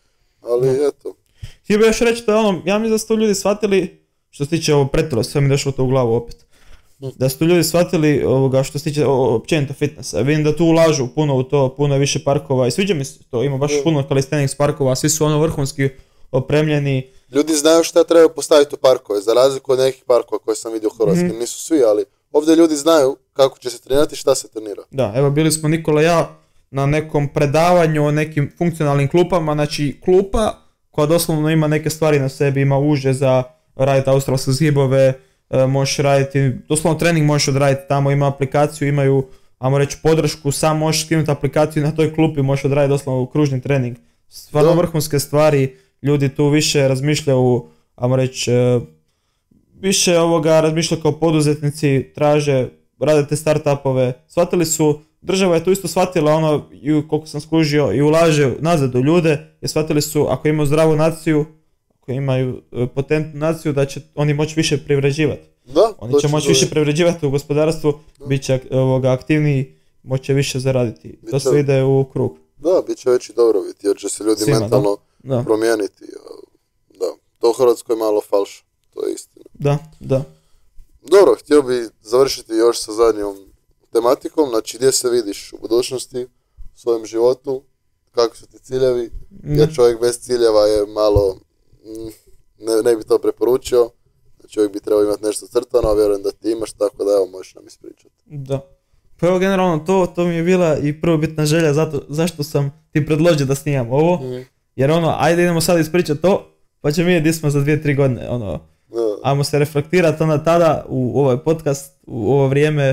S2: Ali
S1: Da.
S2: eto,
S1: Htio bih još reći da ono, ja mislim da su to ljudi shvatili, što se tiče ovo pretilo, sve mi je došlo to u glavu opet,
S2: Mm.
S1: da su to ljudi shvatili ovoga što se tiče o- općenito fitnessa. Vidim da tu ulažu puno u to, puno je više parkova i sviđa mi se to, ima baš
S2: Mm.
S1: puno calisthenics parkova, svi su ono vrhunski opremljeni.
S2: ljudi znaju šta treba postaviti u parkove, za razliku od nekih parkova koje sam vidio u Hrvatskoj.
S1: Mhm.
S2: Nisu svi, ali ovdje ljudi znaju kako će se trenirati i šta se trenira.
S1: Da, evo bili smo Nikola i ja na nekom predavanju o nekim funkcionalnim klupama, znači klupa koja doslovno ima neke stvari na sebi, ima uže za raditi australske zgibove, e, možeš raditi, doslovno trening možeš odraditi tamo, ima aplikaciju, imaju, ajmo reći, podršku, sam možeš skinuti aplikaciju i na toj klupi možeš odraditi doslovno kružni trening. Stvarno
S2: Da.
S1: vrhunske stvari, ljudi tu više razmišljaju, ajmo reći, e, više ovoga razmišljaju kao poduzetnici, traže, rade te startupove, shvatili su, država je tu isto shvatila ono, i koliko sam skužio, i ulaže nazad u ljude, jer shvatili su ako imaju zdravu naciju, ako imaju e, potentnu naciju, da će oni moći više privređivati.
S2: Da,
S1: Oni
S2: to
S1: će moći
S2: do-
S1: više privređivati u gospodarstvu,
S2: Da.
S1: bit će ak- ovoga, aktivniji, moće više zaraditi. To
S2: Bit će-
S1: sve ide u krug.
S2: Da, bit će veći dobrobit, jer će se ljudi
S1: Svima,
S2: mentalno
S1: Da,
S2: promijeniti. a, Da, to u Hrvatskoj je malo falš, to je istina.
S1: da, da.
S2: Dobro, htio bi završiti još sa zadnjom tematikom, znači gdje se vidiš u budućnosti, u svojem životu, kakvi su ti ciljevi, jer čovjek bez ciljeva je malo, mm, ne, ne bi to preporučio, čovjek bi trebao imati nešto crtano, a vjerujem da ti imaš, tako da evo možeš nam ispričati.
S1: Da. Pa evo generalno to, to mi je bila i prvobitna želja zato, zašto sam ti predložio da snimam ovo. Jer ono, ajde idemo sad ispričati to, pa ćemo vidjeti gdje smo za dvije, tri godine, ono,
S2: Da,
S1: ajmo se reflektirati onda tada u ovaj podcast, u ovo vrijeme,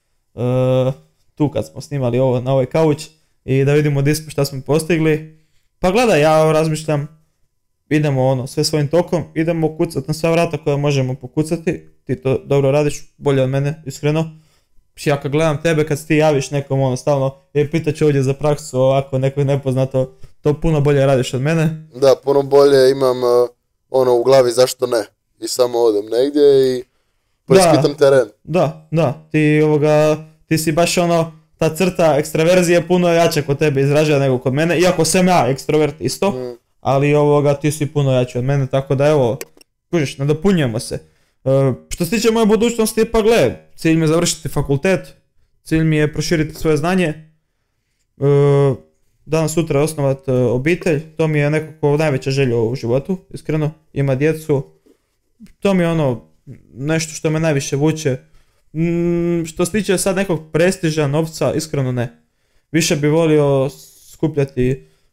S1: uh, tu kad smo snimali ovo na ovaj kauč i da vidimo gdje smo, šta smo postigli. Pa gledaj, ja razmišljam, idemo ono, sve svojim tokom, idemo kucati na sva vrata koja možemo pokucati, ti to dobro radiš, bolje od mene, iskreno. Ja kad gledam tebe, kad si ti javiš nekom ono stalno, je pitat ću ovdje za praksu, ovako nekog nepoznato, to puno bolje radiš od mene.
S2: da, puno bolje imam uh, ono u glavi zašto ne, i samo odem negdje i preispitam teren.
S1: Da, da, ti ovoga, ti si baš ono, ta crta ekstraverzije puno jača kod tebe izražava nego kod mene, iako sam ja ekstrovert isto,
S2: Mm.
S1: ali ovoga ti si puno jači od mene, tako da evo, kužiš, nadopunjujemo se. E, što se tiče moje budućnosti, pa gle, cilj mi je završiti fakultet, cilj mi je proširiti svoje znanje, e, danas sutra osnovati obitelj, to mi je nekako najveća želja u životu, iskreno, ima djecu, to mi je ono, nešto što me najviše vuče. Mm, što se tiče sad nekog prestiža, novca, iskreno ne. Više bi volio skupljati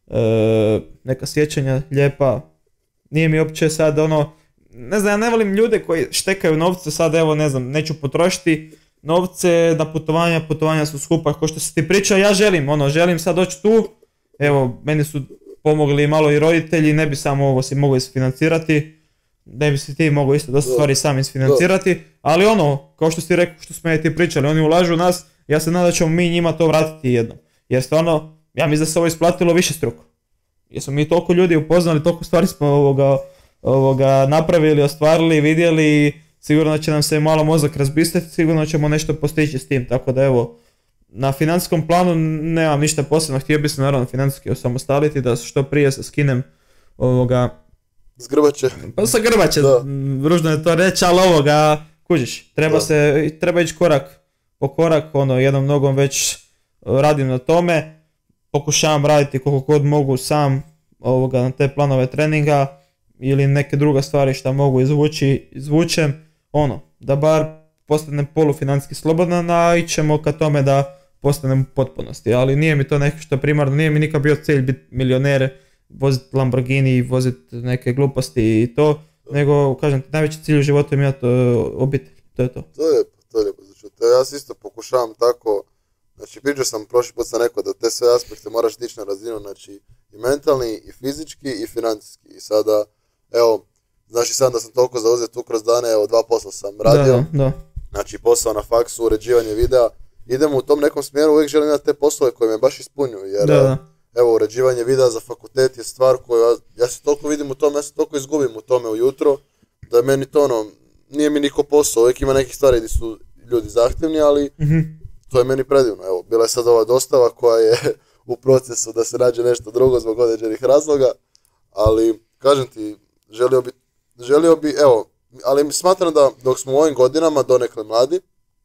S1: e, neka sjećanja lijepa. Nije mi uopće sad ono, ne znam, ja ne volim ljude koji štekaju novce, sad evo ne znam, neću potrošiti novce na putovanja, putovanja su skupa, kao što si ti pričao, ja želim, ono, želim sad doći tu, evo, meni su pomogli malo i roditelji, ne bi samo ovo si mogao isfinancirati, ne bi si ti mogao isto dosta stvari sam isfinancirati, ali ono, kao što si rekao, što smo i ti pričali, oni ulažu u nas, ja se nadam da ćemo mi njima to vratiti jednom, jer stvarno, ja mislim da se ovo isplatilo više struko, jer smo mi toliko ljudi upoznali, toliko stvari smo ovoga, ovoga napravili, ostvarili, vidjeli, sigurno će nam se malo mozak razbistriti, sigurno ćemo nešto postići s tim, tako da evo, na financijskom planu nemam ništa posebno, htio bi se naravno financijski osamostaliti, da što prije se skinem ovoga...
S2: S grbače.
S1: Pa sa grbače, ružno je to reći, ali ovoga, kužiš, treba, se, treba ići korak po korak, ono, jednom nogom već radim na tome, pokušavam raditi koliko god mogu sam ovoga, na te planove treninga, ili neke druge stvari što mogu izvući, izvučem, ono, da bar postanem polufinancijski slobodan, a ićemo ka tome da postanem u potpunosti, ali nije mi to nešto što primarno, nije mi nikad bio cilj biti milioner, voziti Lamborghini, voziti neke gluposti i to, nego, kažem ti, najveći cilj u životu je imati obitelj, to je to.
S2: To je lijepo, to je lijepo za čuti. Ja se isto pokušavam tako, znači pričao sam, prošli put sam rekao da te sve aspekte moraš dići na razinu, znači i mentalni, i fizički, i financijski, i sada, evo, znači sad da sam toliko zauzet tu kroz dane, evo dva posla sam radio,
S1: da, da.
S2: Znači posao na faksu, uređivanje videa, idemo u tom nekom smjeru, uvijek želim imati te poslove koje me baš ispunjuju, jer da, da. Evo, uređivanje videa za fakultet je stvar koju, ja, ja se toliko vidim u tome, ja se toliko izgubim u tome ujutro, da je meni to ono, nije mi niko posao, uvijek ima nekih stvari gdje su ljudi zahtjevni, ali mm-hmm. to je meni predivno, evo, bila je sad ova dostava koja je u procesu da se nađe nešto drugo zbog određenih razloga, ali, kažem ti, želio bi, želio bi, evo, ali smatram da dok smo u ovim godinama donekle mladi,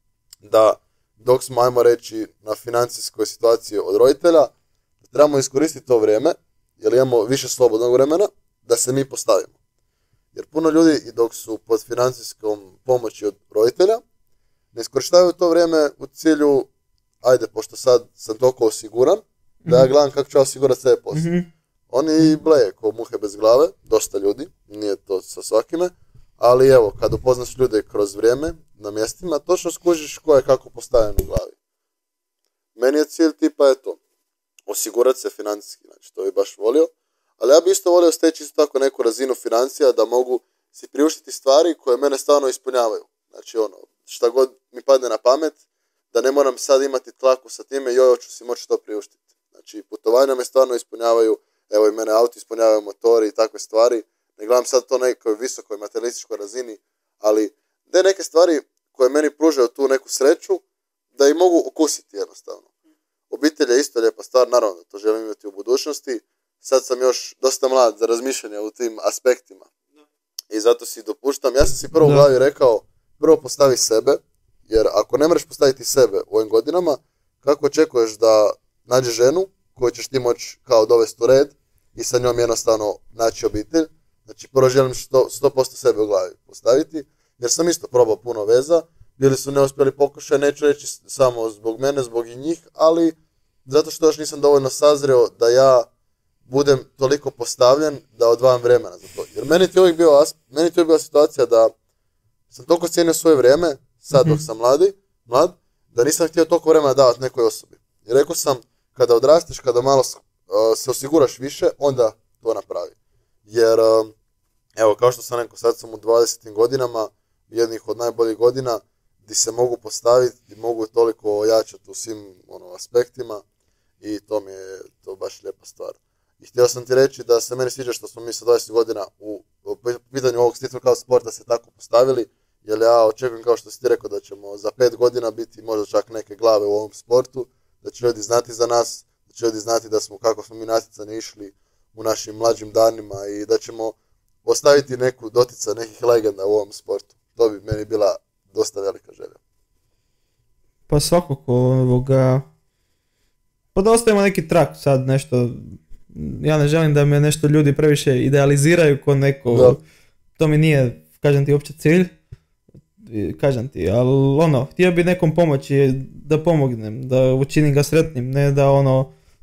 S2: da dok smo, ajmo reći, na financijskoj situaciji od roditelja, trebamo iskoristiti to vrijeme, jer imamo više slobodnog vremena, da se mi postavimo. Jer puno ljudi i dok su pod financijskom pomoći od roditelja, ne iskorištavaju to vrijeme u cilju, ajde, pošto sad sam toliko osiguran, mm-hmm. da ja gledam kako ću osigurati sebe poslije. Mm-hmm. Oni bleje ko muhe bez glave, dosta ljudi, nije to sa svakime, ali evo, kad upoznaš ljude kroz vrijeme na mjestima, točno skužiš ko je kako postavljen u glavi. Meni je cilj tipa eto, osigurati se financijski, znači to bi baš volio, ali ja bi isto volio steći isto tako neku razinu financija da mogu si priuštiti stvari koje mene stvarno ispunjavaju. Znači ono, šta god mi padne na pamet, da ne moram sad imati tlaku sa time, joj, hoću si moći to priuštiti. Znači putovanja me stvarno ispunjavaju, evo i mene auto ispunjavaju, motori i takve stvari. Ne gledam sad to nekoj visokoj materialističkoj razini, ali da neke stvari koje meni pružaju tu neku sreću, da i mogu okusiti jednostavno. Obitelj je isto lijepa stvar, naravno da to želim imati u budućnosti. Sad sam još dosta mlad za razmišljanje u tim aspektima. I zato si dopuštam, ja sam si prvo u glavi rekao, prvo postavi sebe, jer ako ne možeš postaviti sebe u ovim godinama, kako očekuješ da nađeš ženu koju ćeš ti moći kao dovesti u red i sa njom jednostavno naći obitelj. Znači prvo želim sto posto sebe u glavi postaviti, jer sam isto probao puno veza, bili su neuspjeli pokušaj, neću reći samo zbog mene, zbog i njih, ali zato što još nisam dovoljno sazreo da ja budem toliko postavljen da odvajam vremena za to. Jer meni ti uvijek bio, meni ti uvijek bila situacija da sam toliko cijenio svoje vrijeme, sad dok sam mladi, mlad, da nisam htio toliko vremena davati nekoj osobi. I rekao sam, kada odrasteš, kada malo uh, se osiguraš više, onda to napravi. Jer, uh, evo, kao što sam rekao, sad sam u dvadesetim godinama, jednih od najboljih godina, gdje se mogu postaviti, gdje mogu toliko ojačati u svim ono, aspektima i to mi je to baš lijepa stvar. I htio sam ti reći da se meni sviđa što smo mi sa dvadeset godina u, u pitanju ovog Street Workout sporta se tako postavili, jer ja očekujem, kao što si ti rekao, da ćemo za pet godina biti možda čak neke glave u ovom sportu, da će ljudi znati za nas, da će ljudi znati da smo, kako smo mi natjecanje išli u našim mlađim danima i da ćemo ostaviti neku dotica nekih legenda u ovom sportu. To bi meni bila dosta velika želja.
S1: Pa svakako ovoga, pa da ostavimo neki trak sad nešto, ja ne želim da me nešto ljudi previše idealiziraju ko neko, da. To mi nije, kažem ti, uopće cilj, kažem ti, ali ono, htio bi nekom pomoći da pomognem, da učinim ga sretnim, ne da ono,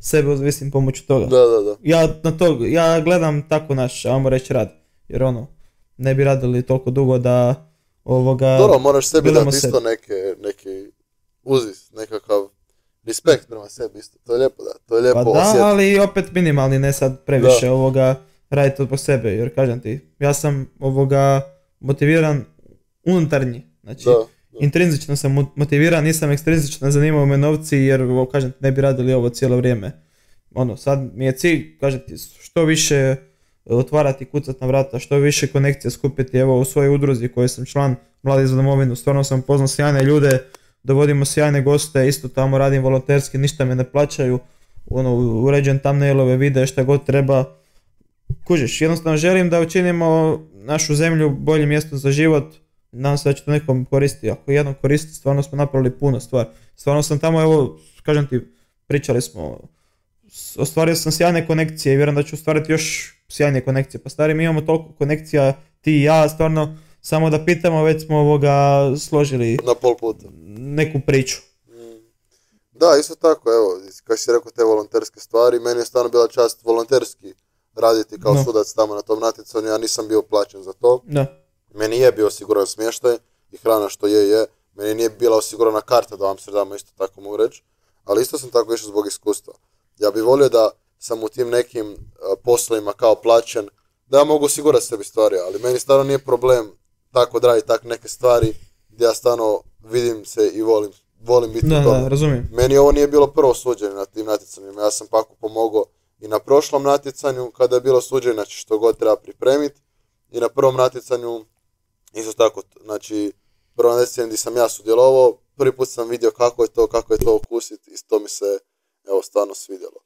S1: sebe uzvisim pomoću toga.
S2: Da, da, da.
S1: Ja, na to, ja gledam tako naš, ajmo reći, rad. Jer ono, ne bi radili toliko dugo da ovoga...
S2: Dobro, moraš sebi
S1: gledamo
S2: dati isto
S1: sebe.
S2: neke, neki uzis, nekakav respekt prema sebi isto. To je lijepo da, to je lijepo
S1: Pa da,
S2: osjetiti.
S1: ali opet minimalni, ne sad previše
S2: Da.
S1: ovoga raditi to po sebe. Jer kažem ti, ja sam ovoga motiviran unutarnji. Znači,
S2: Da, da.
S1: intrinzično sam mo- motiviran, nisam ekstrinzično, ne zanimaju me novci jer ovo, kažem ti, ne bi radili ovo cijelo vrijeme. Ono, sad mi je cilj, kažem ti, što više otvarati, kucati na vrata, što više konekcija skupiti, evo u svojoj udruzi koji sam član Mladi za domovinu, stvarno sam poznao sjajne ljude, dovodimo sjajne goste, isto tamo radim volonterski, ništa me ne plaćaju, ono, uređujem thumbnailove, videe, šta god treba. Kužiš, jednostavno želim da učinimo našu zemlju boljim mjestom za život, nadam se da će to nekom koristiti, ako jednom koristi, stvarno smo napravili puno stvari. Stvarno sam tamo, evo, kažem ti, pričali smo, ostvario sam sjajne konekcije i vjerujem da ću ostvariti još sjajne konekcije. Pa stari, mi imamo toliko konekcija, ti i ja, stvarno, samo da pitamo, već smo ovoga složili
S2: Na pol puta.
S1: neku priču.
S2: Da, isto tako, evo, kako si rekao te volonterske stvari, meni je stvarno bila čast volonterski raditi kao
S1: No.
S2: sudac tamo na tom natjecanju, ja nisam bio plaćen za to.
S1: Da,
S2: Meni je bio osiguran smještaj i hrana što je je, meni nije bila osigurana karta do Amsterdama, isto tako mogu reći, ali isto sam tako išao zbog iskustva. Ja bih volio da sam u tim nekim uh, poslovima kao plaćen, da ja mogu osigurati sebi stvari, ali meni stvarno nije problem tako odraditi tak neke stvari gdje ja stvarno vidim se i volim, volim biti
S1: da,
S2: u tome.
S1: da, razumijem.
S2: Meni ovo nije bilo prvo suđenje na tim natjecanjima, ja sam Paku pomogao i na prošlom natjecanju kada je bilo suđenje, znači što god treba pripremiti, i na prvom natjecanju isto tako, znači prvo natjecanje gdje sam ja sudjelovao, prvi put sam vidio kako je to, kako je to okusiti i to mi se, evo, stvarno svidjelo.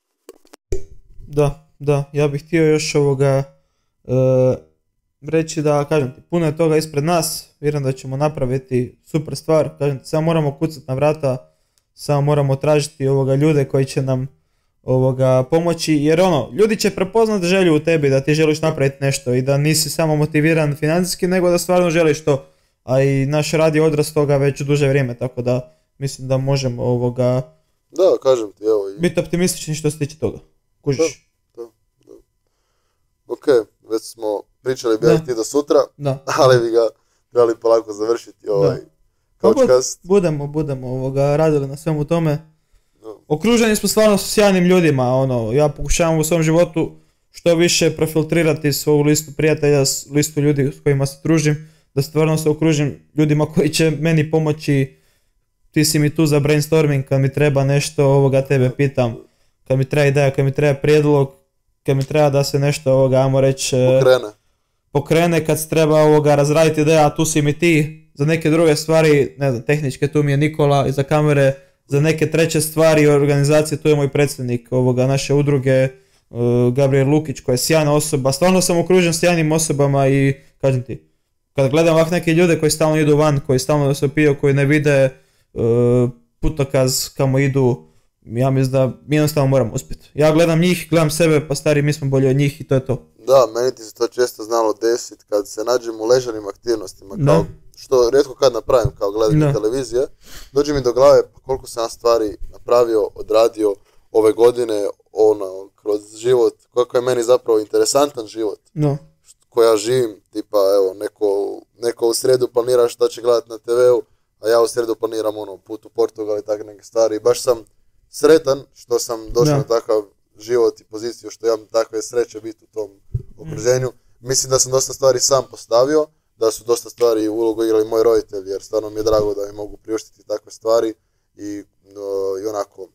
S1: Da, da, ja bih htio još ovoga e, reći da, kažem ti, puno je toga ispred nas, vjerujem da ćemo napraviti super stvar, kažem ti, samo moramo kucati na vrata, samo moramo tražiti ovoga ljude koji će nam ovoga pomoći, jer ono, ljudi će prepoznati želju u tebi da ti želiš napraviti nešto i da nisi samo motiviran financijski, nego da stvarno želiš to, a i naš rad je odraz toga već duže vrijeme, tako da mislim da možemo ovoga
S2: Da, kažem ti, evo. I...
S1: biti optimistični što se tiče toga. Kužiš?
S2: Da, da. Ok, već smo pričali bi ja
S1: Da.
S2: i ti do sutra,
S1: Da.
S2: ali bi ga trebali polako završiti ovaj
S1: Pa bud-
S2: podcast.
S1: budemo, budemo ovoga, radili na svemu tome.
S2: Da.
S1: Okruženi smo stvarno s sjajnim ljudima, ono, ja pokušavam u svom životu što više profiltrirati svoju listu prijatelja, s- listu ljudi s kojima se družim, da stvarno se okružim ljudima koji će meni pomoći. Ti si mi tu za brainstorming, kad mi treba nešto, ovoga tebe pitam, kad mi treba ideja, kad mi treba prijedlog, kad mi treba da se nešto, ovoga, ajmo reći, e,
S2: Pokrene.
S1: pokrene, kad se treba ovoga razraditi ideja, a tu si mi ti. Za neke druge stvari, ne znam, tehničke, tu mi je Nikola, i za kamere, za neke treće stvari i organizacije, tu je moj predsjednik ovoga naše udruge, uh, Gabriel Lukić, koja je sjajna osoba. Stvarno sam okružen sjajnim osobama i kažem ti, kad gledam ovak neke ljude koji stalno idu van, koji stalno se piju, koji ne vide uh, putokaz kamo idu, ja mislim da mi jednostavno moramo uspjeti. Ja gledam njih, gledam sebe, pa stari, mi smo bolji od njih i to je to.
S2: Da, meni ti se to često znalo desiti kad se nađem u ležanim aktivnostima,
S1: Da.
S2: kao, što rijetko kad napravim kao gledanje
S1: Da.
S2: televizije, dođe mi do glave pa koliko sam ja stvari napravio, odradio ove godine, ono, kroz život, koliko je meni zapravo interesantan život
S1: No,
S2: koji ja živim, tipa evo, neko, neko u srijedu planira šta će gledati na te veu, a ja u srijedu planiram ono, put u Portugal i takve neke stvari i baš sam sretan što sam došao
S1: Da.
S2: na takav život i poziciju što imam takve sreće biti u tom okruženju. Mislim da sam dosta stvari sam postavio, da su dosta stvari u ulogu igrali moji roditelji, jer stvarno mi je drago da mi mogu priuštiti takve stvari i, o, i onako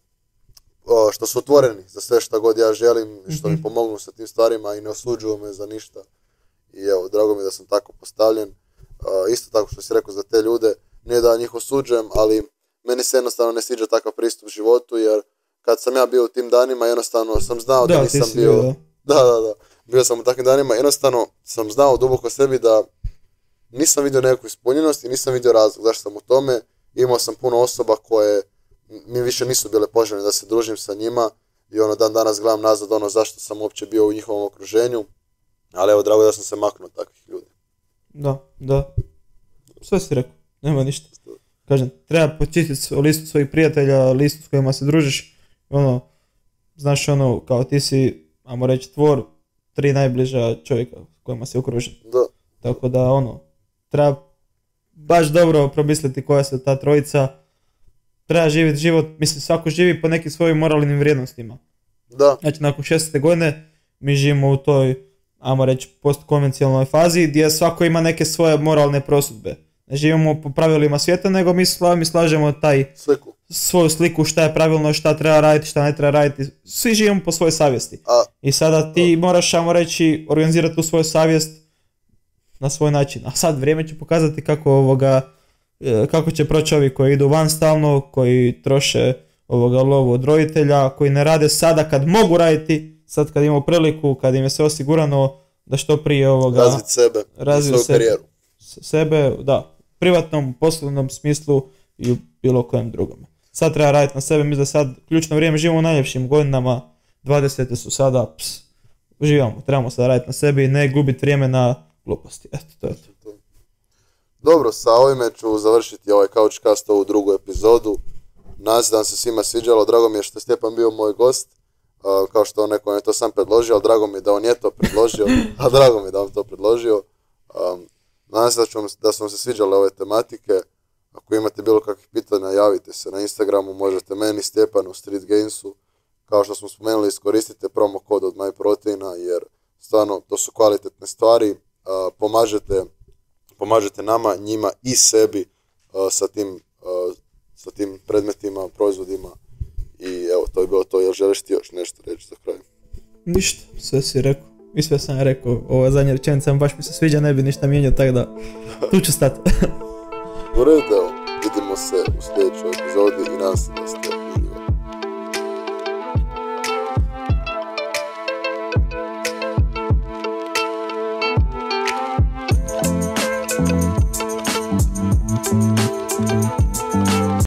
S2: o, što su otvoreni za sve što god ja želim i što mi
S1: Mhm.
S2: pomognu sa tim stvarima i ne osuđuju me za ništa. I evo, drago mi je da sam tako postavljen. O, isto tako što si rekao za te ljude, nije da njih osuđujem, ali meni se jednostavno ne sviđa takav pristup životu, jer kad sam ja bio u tim danima, jednostavno sam znao da,
S1: da, ti
S2: nisam
S1: si
S2: bio...
S1: bio, da.
S2: Da, da, da. Bio sam u takvim danima, jednostavno sam znao duboko sebi da nisam vidio neku ispunjenost i nisam vidio razlog zašto sam u tome. Imao sam puno osoba koje mi više nisu bile poželjne da se družim sa njima i ono dan danas gledam nazad ono zašto sam uopće bio u njihovom okruženju. Ali evo, drago da sam se maknuo od takvih ljudi.
S1: Da, da. Sve si rekao, nema ništa. Kažem, treba počistiti listu svojih prijatelja, listu s kojima se družiš. Ono, znaš ono, kao ti si, ajmo reći, tvor tri najbliža čovjeka s kojima si okružen.
S2: Da.
S1: Tako da ono, treba baš dobro promisliti koja su ta trojica, treba živjeti život, mislim svako živi po nekim svojim moralnim vrijednostima.
S2: Da.
S1: Znači nakon šestnadesete godine mi živimo u toj, ajmo reći, postkonvencionalnoj fazi gdje svako ima neke svoje moralne prosudbe. Ne živimo po pravilima svijeta, nego mi, sla, mi slažemo taj
S2: Sliku.
S1: svoju sliku šta je pravilno, šta treba raditi, šta ne treba raditi. Svi živimo po svojoj savjesti.
S2: A,
S1: I sada ti moraš, ajmo reći, organizirati tu svoju savjest na svoj način. A sad vrijeme će pokazati kako ovoga, kako će proći ovi koji idu van stalno, koji troše ovoga lovu od roditelja, koji ne rade sada kad mogu raditi, sad kad imaju priliku, kad im je sve osigurano da što prije ovoga
S2: razviti sebe,
S1: razviju
S2: svoju
S1: sebe,
S2: karijeru.
S1: sebe, da, u privatnom, poslovnom smislu i u bilo kojem drugom. Sad treba raditi na sebe, mislim da sad ključno vrijeme živimo u najljepšim godinama, dvadesete su sada, ps, uživamo, trebamo sad raditi na sebi i ne gubiti vrijeme na gluposti. Eto, to je to.
S2: Dobro, sa ovime ću završiti ovaj Couchcast, ovu drugu epizodu. Nadam se da vam se svima sviđalo, drago mi je što je Stjepan bio moj gost, uh, kao što on neko je to sam predložio, ali drago mi je da on je to predložio, a drago mi je da on to predložio. Um, nadam se da, ću vam, da su vam se sviđale ove tematike. Ako imate bilo kakvih pitanja, javite se na Instagramu, možete meni, Stjepanu, Street Gainsu. Kao što smo spomenuli, iskoristite promo kod od MyProteina, jer stvarno to su kvalitetne stvari. Uh, pomažete, pomažete nama, njima i sebi uh, sa, tim, uh, sa tim predmetima, proizvodima. I evo, to je bilo to. Jel želiš ti još nešto reći za kraj?
S1: Ništa, sve si rekao. I sve sam rekao, ova zadnja rečenica baš mi se sviđa, ne bi ništa mijenjao, tako da tu ću stati.
S2: U redu, evo, vidimo se u sljedećoj epizodi i nadam se da ste